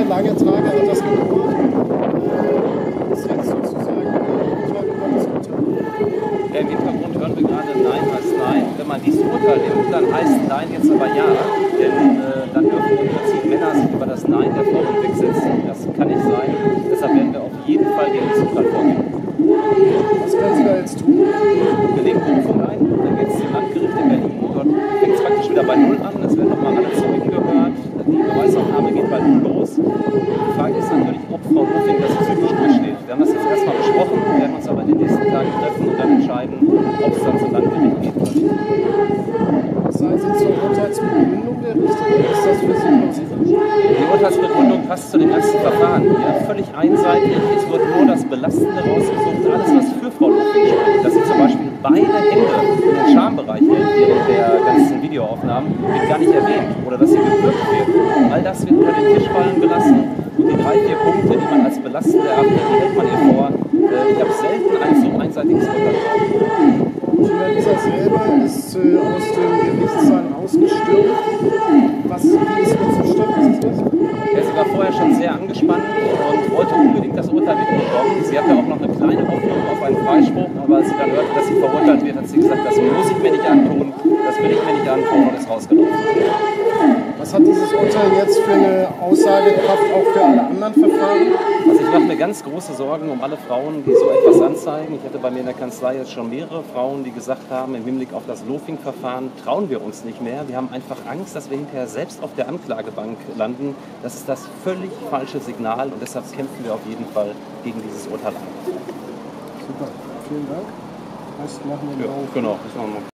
lange Tage hat das gedauert. Das ist jetzt sozusagen das Urteil. Ja, im Hintergrund hören wir gerade Nein heißt Nein. Wenn man dieses Urteil nimmt, dann heißt Nein jetzt aber Ja. Denn dann dürfen im Prinzip Männer sich über das Nein der Frau hinwegsetzen. Das kann nicht sein. Deshalb werden wir auf jeden Fall gegen das Urteil vorgehen. Was können Sie da jetzt tun? Wir legen Berufung ein, dann geht es zum Landgericht in Berlin. Dort fängt es praktisch wieder bei Null an. Es werden nochmal alle Zeugen gehört. Die Beweisaufnahme geht bei Null los. Die Frage ist natürlich, ob Frau Lofing das psychisch durchsteht. Wir haben das jetzt erstmal besprochen, wir werden uns aber in den nächsten Tagen treffen und dann entscheiden, ob es dann zum Landgericht geht oder nicht. Was sagen Sie zur Urteilsbegründung der Richterin? Ist das für Sie plausibel? Die Urteilsbegründung passt zu dem ganzen Verfahren. Ja, völlig einseitig. Es wird nur das Belastende rausgesucht. Alles, was für Frau Lofing spricht, dass sie zum Beispiel beide Hände in den Schambereich hält während der ganzen Videoaufnahmen, wird gar nicht erwähnt. Oder dass sie gewürgt wird. All das wird unter den Tisch fallen gelassen. Und die 3, 4 Punkte, die man als belastend erachtet, die hält man ihr vor. Ich habe selten ein so einseitiges Urteil gehabt. Tina Lisa selber ist aus dem Gerichtssaal ausgestürmt. Wie ist ihr Zustand? Ja, sie war vorher schon sehr angespannt und wollte unbedingt das Urteil mitbekommen. Sie hatte auch noch eine kleine Hoffnung auf einen Freispruch, aber als sie dann hörte, dass sie verurteilt wird, hat sie gesagt, das muss ich mir nicht antun, das will ich mir nicht antun und ist rausgelaufen. Was hat dieses Urteil jetzt für eine Aussagekraft auch für alle anderen Verfahren? Also ich mache mir ganz große Sorgen um alle Frauen, die so etwas anzeigen. Ich hatte bei mir in der Kanzlei jetzt schon mehrere Frauen, die gesagt haben, im Hinblick auf das Lofing-Verfahren trauen wir uns nicht mehr. Wir haben einfach Angst, dass wir hinterher selbst auf der Anklagebank landen. Das ist das völlig falsche Signal und deshalb kämpfen wir auf jeden Fall gegen dieses Urteil an. Super, vielen Dank. Das machen wir Ja, genau.